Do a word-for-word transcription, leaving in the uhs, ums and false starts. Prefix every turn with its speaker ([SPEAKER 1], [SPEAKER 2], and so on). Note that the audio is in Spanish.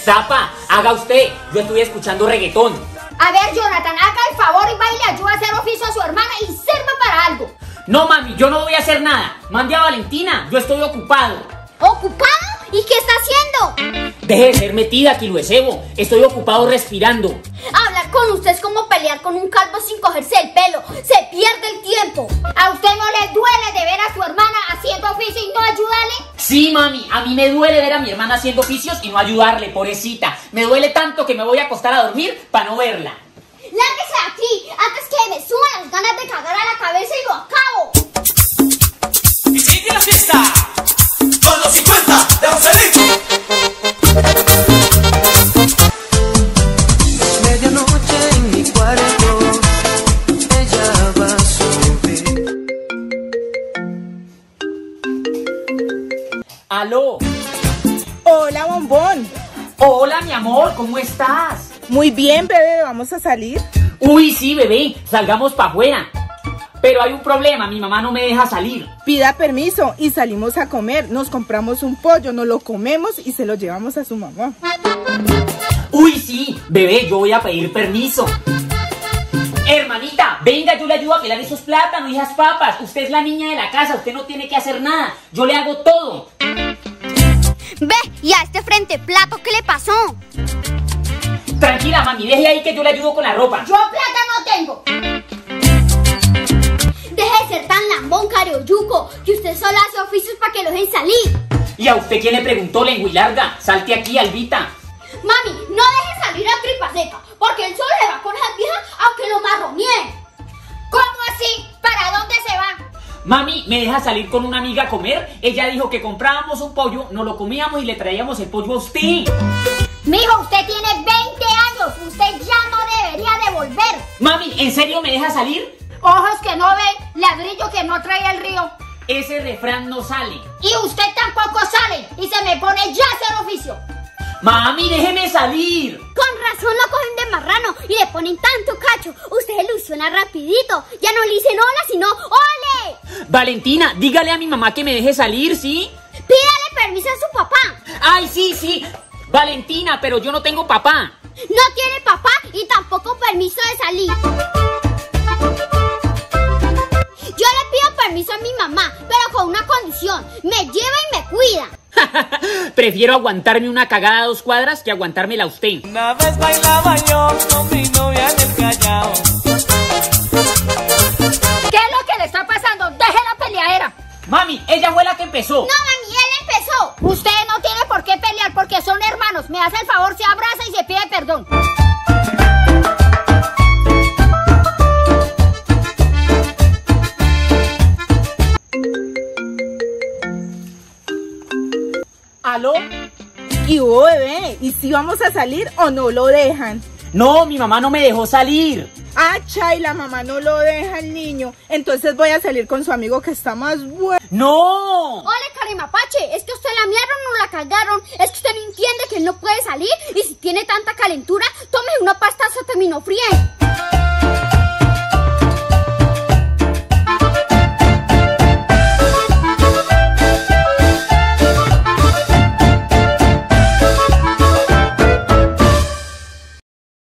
[SPEAKER 1] Zapa, haga usted, yo estoy escuchando reggaetón.
[SPEAKER 2] A ver, Jonathan, haga el favor y vaya y le ayuda a hacer oficio a su hermana y sirva para algo.
[SPEAKER 1] No, mami, yo no voy a hacer nada. Mande a Valentina, yo estoy ocupado.
[SPEAKER 2] ¿Ocupado? ¿Y qué está haciendo?
[SPEAKER 1] Deje de ser metida, Kiluesebo. Estoy ocupado respirando.
[SPEAKER 2] Hablar con usted es como pelear con un calvo sin cogerse el pelo. Se pierde el tiempo. ¿A usted no le duele de ver a su hermana haciendo oficio y no ayudarle?
[SPEAKER 1] Sí, mami, a mí me duele ver a mi hermana haciendo oficios y no ayudarle, pobrecita. Me duele tanto que me voy a acostar a dormir para no verla.
[SPEAKER 2] ¡Lárguese de aquí! Antes que me suban las ganas de cagar a la cabeza y lo acabo.
[SPEAKER 3] ¡Y sigue la fiesta! ¡Con los cincuenta de Joselito!
[SPEAKER 4] Medianoche en mi cuarto, ella va a subir.
[SPEAKER 1] ¡Aló!
[SPEAKER 5] Hola, bombón.
[SPEAKER 1] Hola, mi amor, ¿cómo estás?
[SPEAKER 5] Muy bien, bebé, ¿vamos a salir?
[SPEAKER 1] Uy, sí, bebé, salgamos para afuera. Pero hay un problema, mi mamá no me deja salir.
[SPEAKER 5] Pida permiso y salimos a comer. Nos compramos un pollo, nos lo comemos y se lo llevamos a su mamá.
[SPEAKER 1] Uy, sí, bebé, yo voy a pedir permiso. Hermanita, venga, yo le ayudo a pelar esos plátanos y esas papas. Usted es la niña de la casa, usted no tiene que hacer nada. Yo le hago todo.
[SPEAKER 2] Ve, ¿y a este frente plato qué le pasó?
[SPEAKER 1] Tranquila, mami, deje ahí que yo le ayudo con la ropa.
[SPEAKER 2] Yo plata no tengo. Deje de ser tan lambón, carioyuco, que usted solo hace oficios para que lo dejen salir.
[SPEAKER 1] ¿Y a usted quién le preguntó, lengua y larga? Salte aquí, Albita.
[SPEAKER 2] Mami, no deje salir a tripa seca, porque él solo le va con esas viejas aunque lo marroneen. ¿Cómo así? ¿Para dónde se va?
[SPEAKER 1] Mami, ¿me deja salir con una amiga a comer? Ella dijo que comprábamos un pollo, nos lo comíamos y le traíamos el pollo a usted.
[SPEAKER 2] Mijo, usted tiene veinte años, usted ya no debería devolver.
[SPEAKER 1] Mami, ¿en serio me deja salir?
[SPEAKER 2] Ojos que no ven, ladrillo que no trae el río.
[SPEAKER 1] Ese refrán no sale.
[SPEAKER 2] Y usted tampoco sale y se me pone ya a hacer oficio.
[SPEAKER 1] Mami, déjeme salir.
[SPEAKER 2] Con razón lo cogen de marrano y le ponen tanto cacho. Usted se ilusiona rapidito. Ya no le dicen hola, sino ¡ole!
[SPEAKER 1] Valentina, dígale a mi mamá que me deje salir, ¿sí?
[SPEAKER 2] Pídale permiso a su papá.
[SPEAKER 1] Ay, sí, sí. Valentina, pero yo no tengo papá.
[SPEAKER 2] No tiene papá y tampoco permiso de salir. Yo le pido permiso a mi mamá, pero con una condición. Me lleva y me cuida.
[SPEAKER 1] Prefiero aguantarme una cagada a dos cuadras que aguantármela a usted.
[SPEAKER 4] Una vez bailaba yo con mi novia en el Callao.
[SPEAKER 2] ¿Qué es lo que le está pasando? Deje la peleadera.
[SPEAKER 1] Mami, ella fue la que empezó.
[SPEAKER 2] No, mami, él empezó. Usted no tiene por qué pelear porque son hermanos. Me hace el favor, se abraza y se pide perdón.
[SPEAKER 1] ¿Aló?
[SPEAKER 5] ¿Y hubo, bebé? ¿Y si vamos a salir o no lo dejan?
[SPEAKER 1] No, mi mamá no me dejó salir.
[SPEAKER 5] Ah, chay, la mamá no lo deja el niño. Entonces voy a salir con su amigo que está más bueno.
[SPEAKER 1] ¡No!
[SPEAKER 2] Ole, Carimapache, es que usted la mierda no la cagaron. Es que usted no entiende que él no puede salir. Y si tiene tanta calentura, tome una pasta acetaminofén.